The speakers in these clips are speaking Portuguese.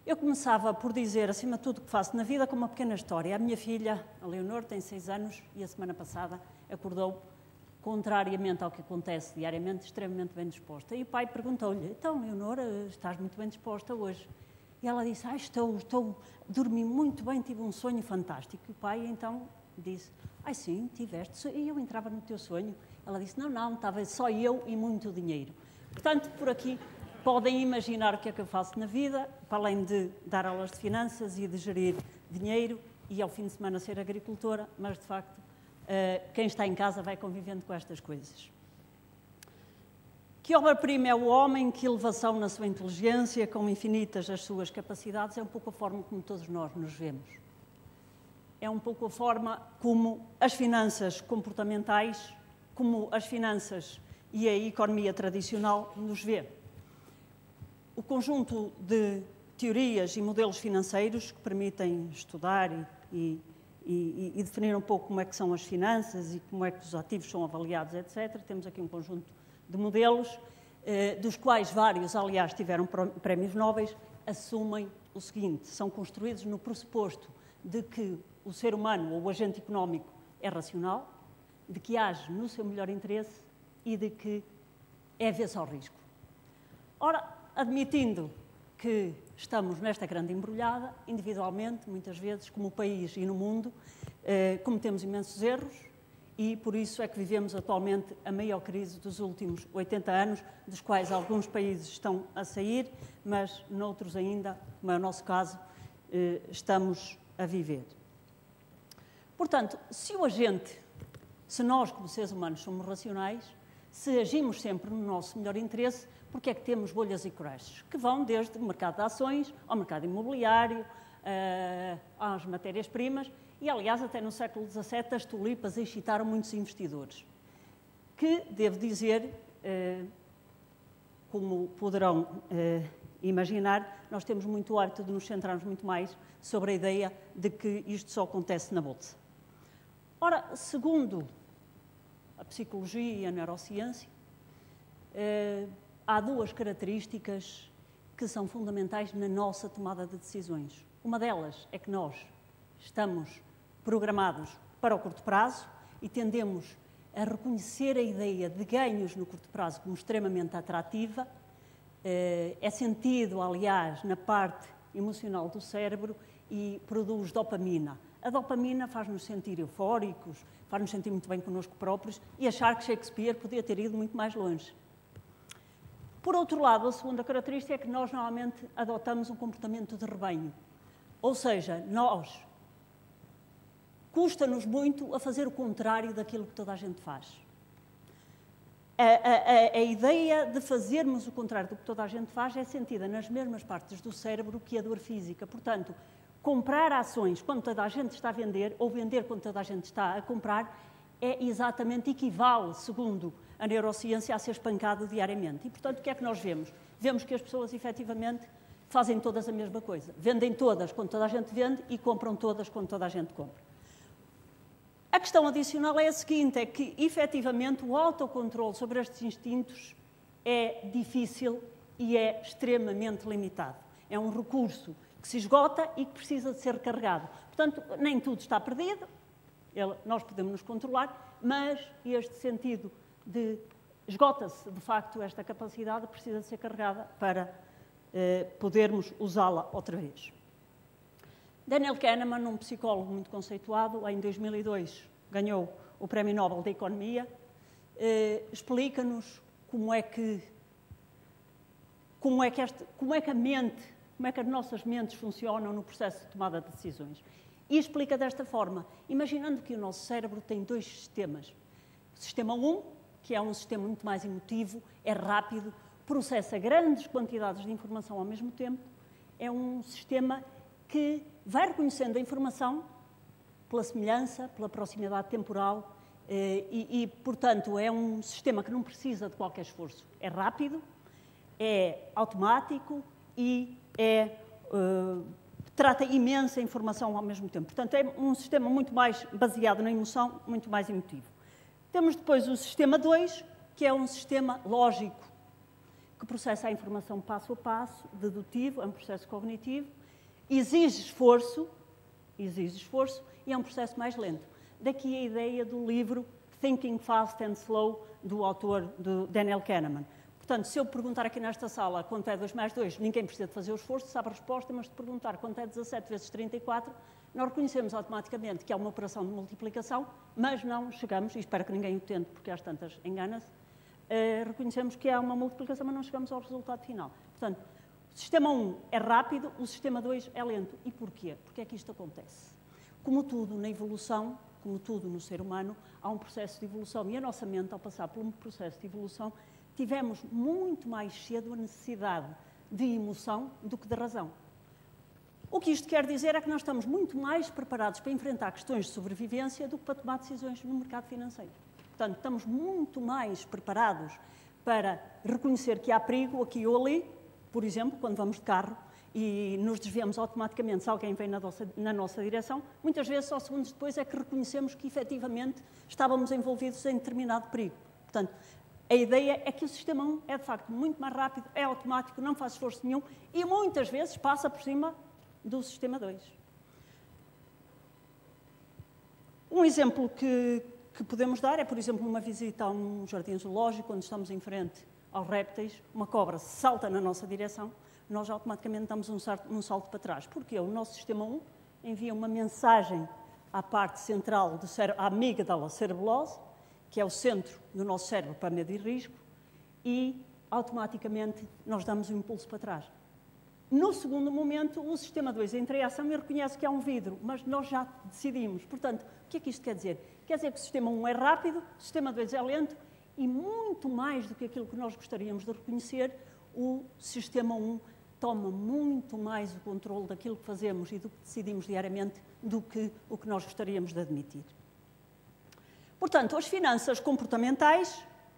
Eu começava por dizer, acima de tudo, o que faço na vida com uma pequena história. A minha filha, a Leonor, tem 6 anos e a semana passada acordou, contrariamente ao que acontece diariamente, extremamente bem disposta. E o pai perguntou-lhe, então, Leonor, estás muito bem disposta hoje? E ela disse, dormi muito bem, tive um sonho fantástico. E o pai, então, disse, sim, tiveste, e eu entrava no teu sonho. Ela disse, não, estava só eu e muito dinheiro. Portanto, por aqui, podem imaginar o que é que eu faço na vida, para além de dar aulas de finanças e de gerir dinheiro, e ao fim de semana ser agricultora, mas, de facto, quem está em casa vai convivendo com estas coisas. Que obra-prima é o homem, que elevação na sua inteligência, com infinitas as suas capacidades, é um pouco a forma como todos nós nos vemos. É um pouco a forma como as finanças comportamentais, como as finanças e a economia tradicional nos vê. O conjunto de teorias e modelos financeiros que permitem estudar e definir um pouco como é que são as finanças e como é que os ativos são avaliados, etc. Temos aqui um conjunto de modelos, dos quais vários, aliás, tiveram prémios Nobel, assumem o seguinte, são construídos no pressuposto de que o ser humano ou o agente económico é racional, de que age no seu melhor interesse e de que é avesso ao risco. Ora, admitindo que estamos nesta grande embrulhada, individualmente, muitas vezes, como país e no mundo, cometemos imensos erros e por isso é que vivemos atualmente a maior crise dos últimos 80 anos, dos quais alguns países estão a sair, mas noutros ainda, como é o nosso caso, estamos a viver. Portanto, se nós, como seres humanos, somos racionais, se agimos sempre no nosso melhor interesse, porque é que temos bolhas e crashes, que vão desde o mercado de ações, ao mercado imobiliário, às matérias-primas, e, aliás, até no século XVII, as tulipas excitaram muitos investidores, que, devo dizer, como poderão imaginar, nós temos muito hábito de nos centrarmos muito mais sobre a ideia de que isto só acontece na Bolsa. Ora, segundo a psicologia e a neurociência, há duas características que são fundamentais na nossa tomada de decisões. Uma delas é que nós estamos programados para o curto prazo e tendemos a reconhecer a ideia de ganhos no curto prazo como extremamente atrativa. É sentido, aliás, na parte emocional do cérebro e produz dopamina. A dopamina faz-nos sentir eufóricos, faz-nos sentir muito bem connosco próprios e achar que Shakespeare podia ter ido muito mais longe. Por outro lado, a segunda característica é que nós normalmente adotamos um comportamento de rebanho. Ou seja, custa-nos muito a fazer o contrário daquilo que toda a gente faz. A ideia de fazermos o contrário do que toda a gente faz é sentida nas mesmas partes do cérebro que a dor física. Portanto, comprar ações quando toda a gente está a vender ou vender quando toda a gente está a comprar equivale, segundo a neurociência, a ser espancado diariamente. E, portanto, o que é que nós vemos? Vemos que as pessoas, efetivamente, fazem todas a mesma coisa. Vendem todas quando toda a gente vende e compram todas quando toda a gente compra. A questão adicional é a seguinte, é que, efetivamente, o autocontrole sobre estes instintos é difícil e é extremamente limitado. É um recurso que se esgota e que precisa de ser recarregado. Portanto, nem tudo está perdido, nós podemos nos controlar, mas este sentido de esgota-se, de facto, esta capacidade precisa de ser carregada para podermos usá-la outra vez. Daniel Kahneman, um psicólogo muito conceituado, em 2002 ganhou o Prémio Nobel da Economia, explica-nos como é que as nossas mentes funcionam no processo de tomada de decisões. E explica desta forma, imaginando que o nosso cérebro tem dois sistemas. O sistema 1, que é um sistema muito mais emotivo, é rápido, processa grandes quantidades de informação ao mesmo tempo, é um sistema que vai reconhecendo a informação pela semelhança, pela proximidade temporal portanto, é um sistema que não precisa de qualquer esforço. É rápido, é automático e trata imensa informação ao mesmo tempo. Portanto, é um sistema muito mais baseado na emoção, muito mais emotivo. Temos depois o sistema 2, que é um sistema lógico, que processa a informação passo a passo, dedutivo, é um processo cognitivo, exige esforço e é um processo mais lento. Daqui a ideia do livro Thinking Fast and Slow, do autor do Daniel Kahneman. Portanto, se eu perguntar aqui nesta sala quanto é 2 mais 2, ninguém precisa de fazer o esforço, sabe a resposta, mas se perguntar quanto é 17 vezes 34, nós reconhecemos automaticamente que é uma operação de multiplicação, mas não chegamos, e espero que ninguém o tente, porque às tantas engana-se, reconhecemos que é uma multiplicação, mas não chegamos ao resultado final. Portanto, o sistema 1 é rápido, o sistema 2 é lento. E porquê? Porque é que isto acontece? Como tudo na evolução, como tudo no ser humano, há um processo de evolução. E a nossa mente, ao passar por um processo de evolução, tivemos muito mais cedo a necessidade de emoção do que de razão. O que isto quer dizer é que nós estamos muito mais preparados para enfrentar questões de sobrevivência do que para tomar decisões no mercado financeiro. Portanto, estamos muito mais preparados para reconhecer que há perigo aqui ou ali, por exemplo, quando vamos de carro e nos desviamos automaticamente se alguém vem na nossa direção, muitas vezes só segundos depois é que reconhecemos que efetivamente estávamos envolvidos em determinado perigo. Portanto, a ideia é que o sistema 1 é de facto muito mais rápido, é automático, não faz esforço nenhum e muitas vezes passa por cima do sistema 2. Um exemplo que podemos dar é, por exemplo, uma visita a um jardim zoológico, quando estamos em frente aos répteis, uma cobra salta na nossa direção, nós automaticamente damos um salto para trás. Porque o nosso sistema 1 envia uma mensagem à parte central do cérebro, à amígdala cerebelosa, que é o centro do nosso cérebro para medo e risco, e automaticamente nós damos um impulso para trás. No segundo momento, o sistema 2 entra em ação e reconhece que há um vidro, mas nós já decidimos. Portanto, o que é que isto quer dizer? Quer dizer que o sistema 1 é rápido, o sistema 2 é lento e muito mais do que aquilo que nós gostaríamos de reconhecer, o sistema 1 toma muito mais o controle daquilo que fazemos e do que decidimos diariamente do que o que nós gostaríamos de admitir. Portanto, as finanças comportamentais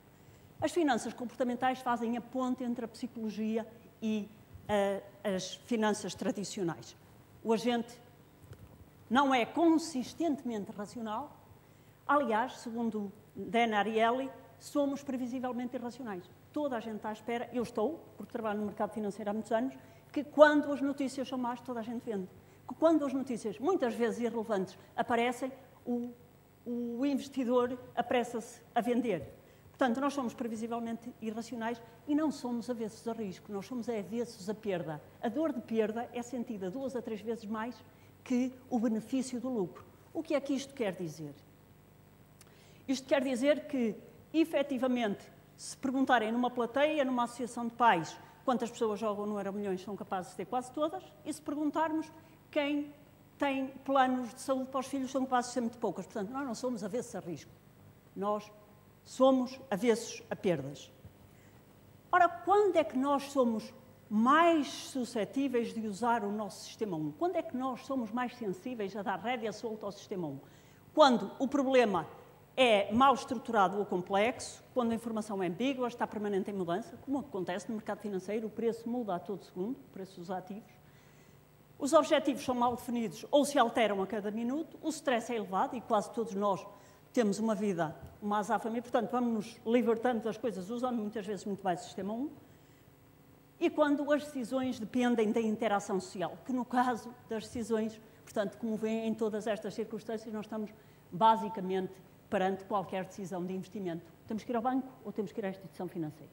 fazem a ponte entre a psicologia e as finanças tradicionais. O agente não é consistentemente racional. Aliás, segundo Dan Ariely, somos previsivelmente irracionais. Toda a gente está à espera, eu estou, porque trabalho no mercado financeiro há muitos anos, que quando as notícias são más, toda a gente vende. Que quando as notícias, muitas vezes irrelevantes, aparecem, o investidor apressa-se a vender. Portanto, nós somos previsivelmente irracionais e não somos avessos a risco, nós somos avessos a perda. A dor de perda é sentida 2 a 3 vezes mais que o benefício do lucro. O que é que isto quer dizer? Isto quer dizer que, efetivamente, se perguntarem numa plateia, numa associação de pais, quantas pessoas jogam no Euromilhões, são capazes de ter quase todas, e se perguntarmos quem tem planos de saúde para os filhos, são capazes de ser muito poucas. Portanto, nós não somos avessos a risco. Nós somos avessos a perdas. Ora, quando é que nós somos mais suscetíveis de usar o nosso sistema 1? Quando é que nós somos mais sensíveis a dar rédea solta ao sistema 1? Quando o problema é mal estruturado ou complexo, quando a informação é ambígua, está permanente em mudança, como acontece no mercado financeiro, o preço muda a todo segundo, o preço dos ativos. Os objetivos são mal definidos ou se alteram a cada minuto, o stress é elevado e quase todos nós temos uma vida, uma azáfama, e, portanto, vamos nos libertando das coisas, usando muitas vezes muito mais o sistema 1. E quando as decisões dependem da interação social, que no caso das decisões, portanto, como veem em todas estas circunstâncias, nós estamos basicamente perante qualquer decisão de investimento. Temos que ir ao banco ou temos que ir à instituição financeira?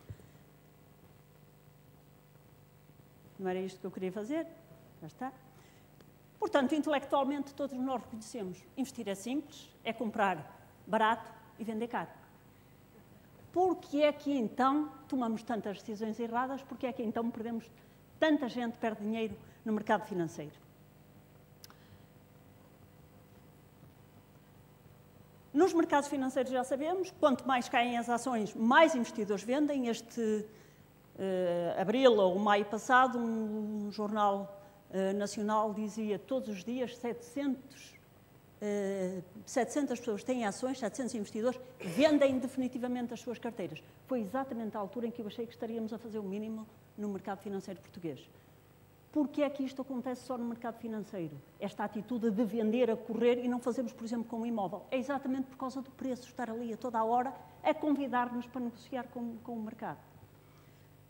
Não era isto que eu queria fazer? Já está. Portanto, intelectualmente, todos nós reconhecemos. Investir é simples, é comprar barato e vender caro. Por que é que então tomamos tantas decisões erradas? Por que é que então perdemos tanta gente, perde dinheiro no mercado financeiro? Nos mercados financeiros já sabemos, quanto mais caem as ações, mais investidores vendem. Este abril ou maio passado, um jornal nacional dizia todos os dias 700 pessoas têm ações, 700 investidores vendem definitivamente as suas carteiras. Foi exatamente a altura em que eu achei que estaríamos a fazer o mínimo no mercado financeiro português. Porquê é que isto acontece só no mercado financeiro? Esta atitude de vender a correr e não fazemos, por exemplo, com o imóvel. É exatamente por causa do preço, estar ali a toda a hora a convidar-nos para negociar com o mercado.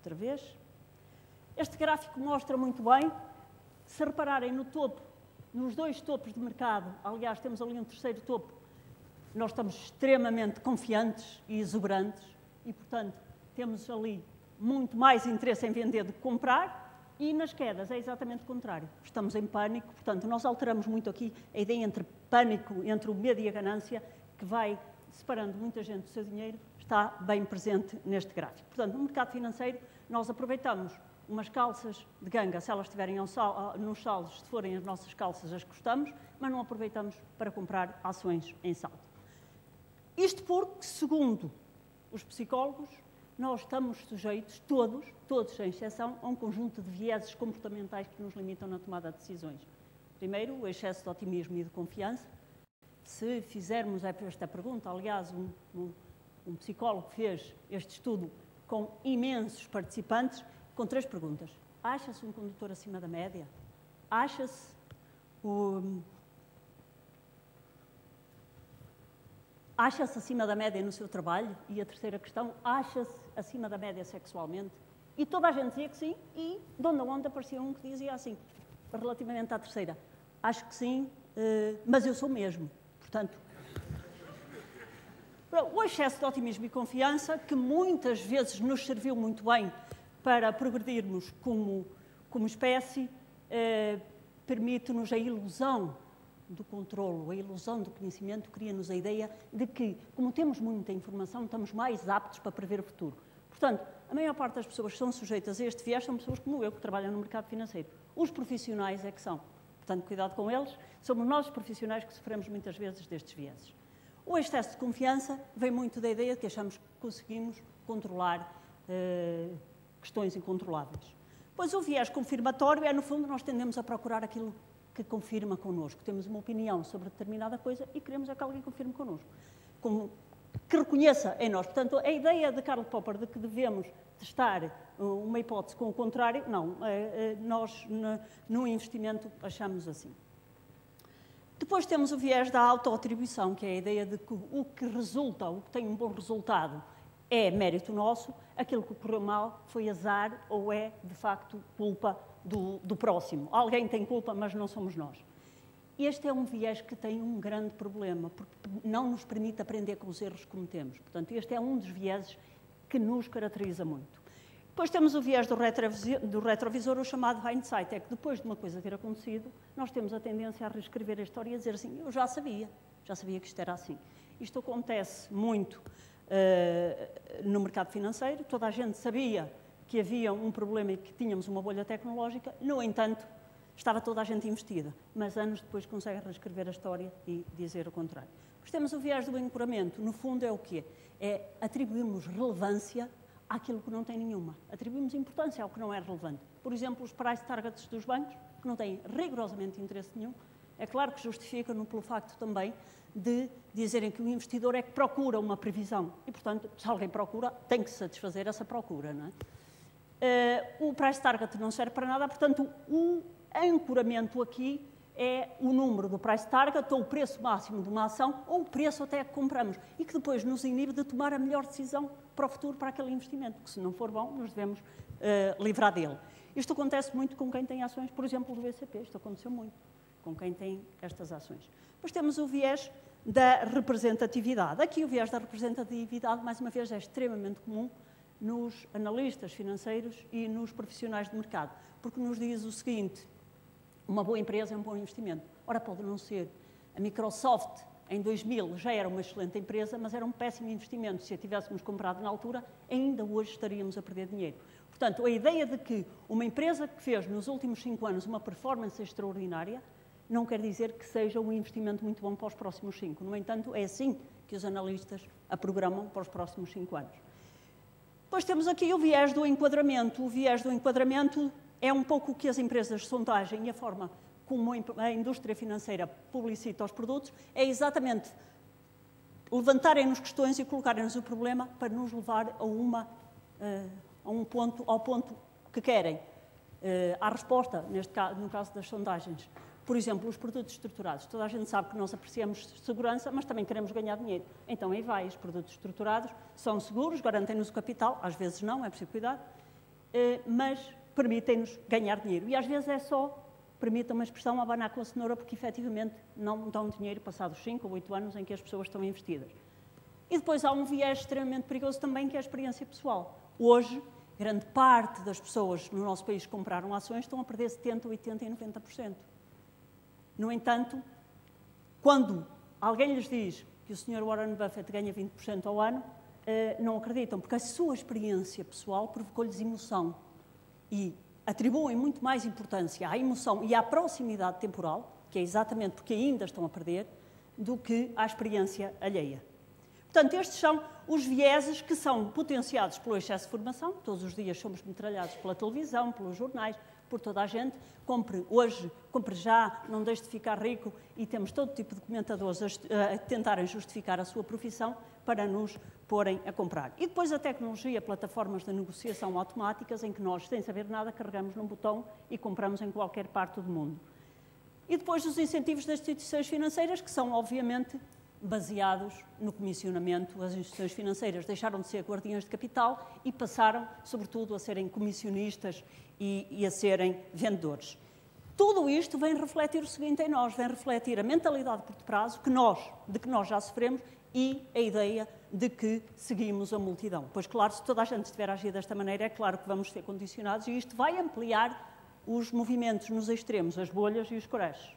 outra vez. Este gráfico mostra muito bem, se repararem no topo, nos dois topos de mercado, aliás, temos ali um terceiro topo, nós estamos extremamente confiantes e exuberantes e, portanto, temos ali muito mais interesse em vender do que comprar, e nas quedas é exatamente o contrário. Estamos em pânico, portanto, nós alteramos muito aqui a ideia entre pânico, entre o medo e a ganância, que vai separando muita gente do seu dinheiro, está bem presente neste gráfico. Portanto, no mercado financeiro, nós aproveitamos umas calças de ganga, se elas estiverem nos saldos, se forem as nossas calças, as gostamos, mas não aproveitamos para comprar ações em saldo. Isto porque, segundo os psicólogos, nós estamos sujeitos, todos sem exceção, a um conjunto de vieses comportamentais que nos limitam na tomada de decisões. Primeiro, o excesso de otimismo e de confiança. Se fizermos esta pergunta, aliás, um psicólogo fez este estudo com imensos participantes, com 3 perguntas. Acha-se um condutor acima da média? Acha-se acima da média no seu trabalho? E a terceira questão, acha-se acima da média sexualmente? E toda a gente dizia que sim, e de onde a onde aparecia um que dizia assim, relativamente à terceira. Acho que sim, mas eu sou mesmo. Portanto, o excesso de otimismo e confiança, que muitas vezes nos serviu muito bem para progredirmos como espécie, permite-nos a ilusão do controlo, a ilusão do conhecimento, cria-nos a ideia de que, como temos muita informação, estamos mais aptos para prever o futuro. Portanto, a maior parte das pessoas que são sujeitas a este viés são pessoas como eu, que trabalham no mercado financeiro. Os profissionais é que são. Portanto, cuidado com eles. Somos nós, os profissionais, que sofremos muitas vezes destes vieses. O excesso de confiança vem muito da ideia de que achamos que conseguimos controlar questões incontroláveis. Pois o viés confirmatório é, no fundo, nós tendemos a procurar aquilo que confirma connosco. Temos uma opinião sobre determinada coisa e queremos que alguém confirme connosco, que reconheça em nós. Portanto, a ideia de Karl Popper de que devemos testar uma hipótese com o contrário, não. Nós, no investimento, achamos assim. Depois temos o viés da autoatribuição, que é a ideia de que o que resulta, o que tem um bom resultado, é mérito nosso, aquilo que correu mal foi azar ou é, de facto, culpa do próximo. Alguém tem culpa, mas não somos nós. Este é um viés que tem um grande problema, porque não nos permite aprender com os erros que cometemos. Portanto, este é um dos vieses que nos caracteriza muito. Depois temos o viés do retrovisor, o chamado hindsight, é que depois de uma coisa ter acontecido, nós temos a tendência a reescrever a história e a dizer assim, eu já sabia que isto era assim. Isto acontece muito no mercado financeiro, toda a gente sabia que havia um problema e que tínhamos uma bolha tecnológica, no entanto, estava toda a gente investida, mas anos depois consegue reescrever a história e dizer o contrário. Depois temos o viés do ancoramento, no fundo é o quê? É atribuirmos relevância àquilo que não tem nenhuma. Atribuímos importância ao que não é relevante. Por exemplo, os price targets dos bancos, que não têm rigorosamente interesse nenhum, é claro que justificam-no pelo facto também de dizerem que o investidor é que procura uma previsão. E, portanto, se alguém procura, tem que satisfazer essa procura, não é? O price target não serve para nada, portanto, o ancoramento aqui é o número do price target, ou o preço máximo de uma ação, ou o preço até que compramos, e que depois nos inibe de tomar a melhor decisão para o futuro, para aquele investimento, que se não for bom, nos devemos livrar dele. Isto acontece muito com quem tem ações, por exemplo, do BCP, isto aconteceu muito com quem tem estas ações. Depois temos o viés da representatividade. Aqui o viés da representatividade, mais uma vez, é extremamente comum nos analistas financeiros e nos profissionais de mercado, porque nos diz o seguinte, uma boa empresa é um bom investimento. Ora, pode não ser. A Microsoft, em 2000, já era uma excelente empresa, mas era um péssimo investimento. Se a tivéssemos comprado na altura, ainda hoje estaríamos a perder dinheiro. Portanto, a ideia de que uma empresa que fez nos últimos 5 anos uma performance extraordinária não quer dizer que seja um investimento muito bom para os próximos 5. No entanto, é assim que os analistas a programam para os próximos 5 anos. Depois temos aqui o viés do enquadramento. O viés do enquadramento é um pouco o que as empresas de sondagem e a forma como a indústria financeira publicita os produtos, é exatamente levantarem-nos questões e colocarem-nos o problema para nos levar ao ponto que querem. À resposta, no caso das sondagens. Por exemplo, os produtos estruturados. Toda a gente sabe que nós apreciamos segurança, mas também queremos ganhar dinheiro. Então, aí vai, os produtos estruturados são seguros, garantem-nos o capital, às vezes não, é preciso cuidar, mas permitem-nos ganhar dinheiro. E às vezes é só, permitam uma expressão, abanar com a cenoura, porque efetivamente não dão dinheiro passados 5 ou 8 anos em que as pessoas estão investidas. E depois há um viés extremamente perigoso também, que é a experiência pessoal. Hoje, grande parte das pessoas no nosso país que compraram ações estão a perder 70%, 80% e 90%. No entanto, quando alguém lhes diz que o Sr. Warren Buffett ganha 20% ao ano, não acreditam, porque a sua experiência pessoal provocou-lhes emoção e atribuem muito mais importância à emoção e à proximidade temporal, que é exatamente porque ainda estão a perder, do que à experiência alheia. Portanto, estes são os vieses que são potenciados pelo excesso de formação. Todos os dias somos metralhados pela televisão, pelos jornais, por toda a gente. Compre hoje, compre já, não deixe de ficar rico. E temos todo tipo de comentadores a tentarem justificar a sua profissão para nos porem a comprar. E depois a tecnologia, plataformas de negociação automáticas, em que nós, sem saber nada, carregamos num botão e compramos em qualquer parte do mundo. E depois os incentivos das instituições financeiras, que são, obviamente, baseados no comissionamento. As instituições financeiras deixaram de ser guardiãs de capital e passaram, sobretudo, a serem comissionistas e a serem vendedores. Tudo isto vem refletir o seguinte em nós, vem refletir a mentalidade de curto prazo de que nós já sofremos e a ideia de que seguimos a multidão. Pois, claro, se toda a gente estiver a agir desta maneira, é claro que vamos ser condicionados e isto vai ampliar os movimentos nos extremos, as bolhas e os crashes.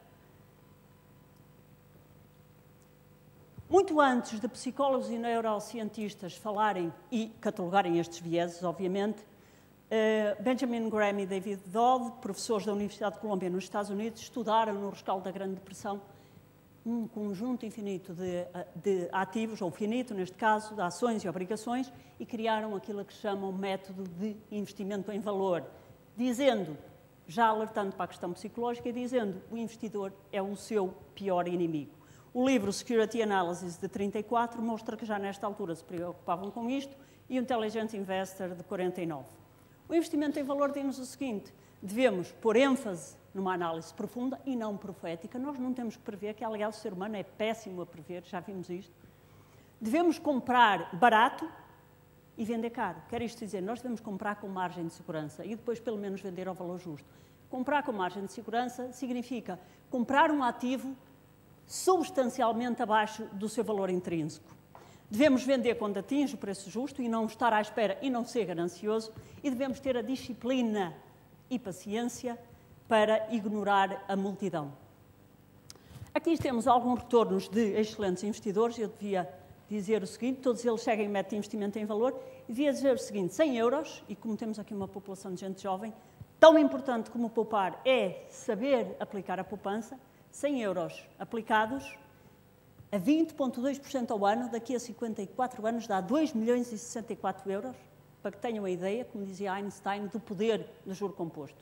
Muito antes de psicólogos e neurocientistas falarem e catalogarem estes vieses, obviamente, Benjamin Graham e David Dodd, professores da Universidade de Colômbia nos Estados Unidos, estudaram no rescaldo da Grande Depressão um conjunto infinito de ativos, ou finito neste caso, de ações e obrigações, e criaram aquilo que chamam método de investimento em valor, dizendo, já alertando para a questão psicológica, dizendo que o investidor é o seu pior inimigo. O livro Security Analysis, de 34, mostra que já nesta altura se preocupavam com isto, e o Intelligent Investor, de 49. O investimento em valor diz-nos o seguinte: devemos pôr ênfase numa análise profunda e não profética. Nós não temos que prever, que aliás o ser humano é péssimo a prever, já vimos isto. Devemos comprar barato e vender caro. Quer isto dizer, nós devemos comprar com margem de segurança e depois pelo menos vender ao valor justo. Comprar com margem de segurança significa comprar um ativo substancialmente abaixo do seu valor intrínseco. Devemos vender quando atinge o preço justo e não estar à espera e não ser ganancioso, e devemos ter a disciplina e paciência para ignorar a multidão. Aqui temos alguns retornos de excelentes investidores. Eu devia dizer o seguinte: todos eles seguem método de investimento em valor, e devia dizer o seguinte: 100 euros, e como temos aqui uma população de gente jovem, tão importante como poupar é saber aplicar a poupança. 100 euros aplicados a 20,2% ao ano, daqui a 54 anos dá 2 milhões e 64 euros, para que tenham a ideia, como dizia Einstein, do poder do juro composto.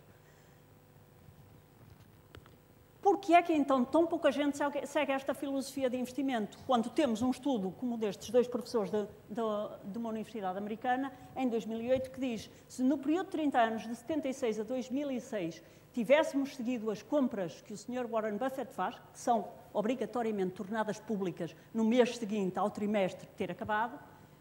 Por que é que então tão pouca gente segue esta filosofia de investimento, quando temos um estudo como destes dois professores de uma universidade americana, em 2008, que diz: se no período de 30 anos, de 76 a 2006, tivéssemos seguido as compras que o Sr. Warren Buffett faz, que são obrigatoriamente tornadas públicas no mês seguinte ao trimestre ter acabado,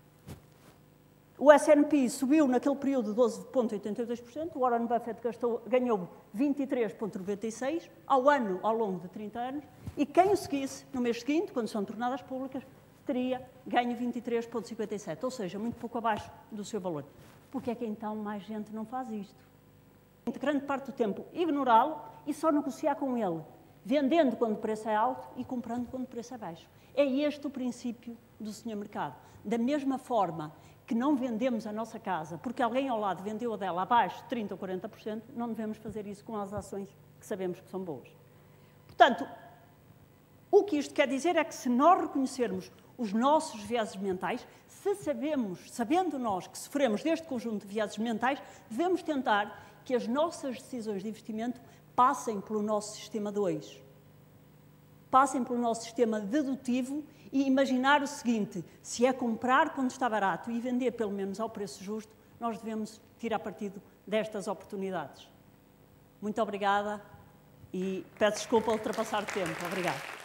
o S&P subiu naquele período 12,82%, o Warren Buffett ganhou 23,96% ao ano, ao longo de 30 anos, e quem o seguisse no mês seguinte, quando são tornadas públicas, teria ganho 23,57%, ou seja, muito pouco abaixo do seu valor. Por que é que então mais gente não faz isto? Grande parte do tempo ignorá-lo e só negociar com ele, vendendo quando o preço é alto e comprando quando o preço é baixo. É este o princípio do senhor mercado. Da mesma forma que não vendemos a nossa casa porque alguém ao lado vendeu a dela abaixo de 30% ou 40%, não devemos fazer isso com as ações que sabemos que são boas. Portanto, o que isto quer dizer é que se nós reconhecermos os nossos vieses mentais, se sabendo nós que sofremos deste conjunto de vieses mentais, devemos tentar que as nossas decisões de investimento passem pelo nosso sistema 2. Passem pelo nosso sistema dedutivo e imaginar o seguinte: se é comprar quando está barato e vender pelo menos ao preço justo, nós devemos tirar partido destas oportunidades. Muito obrigada e peço desculpa ao ultrapassar o tempo. Obrigada.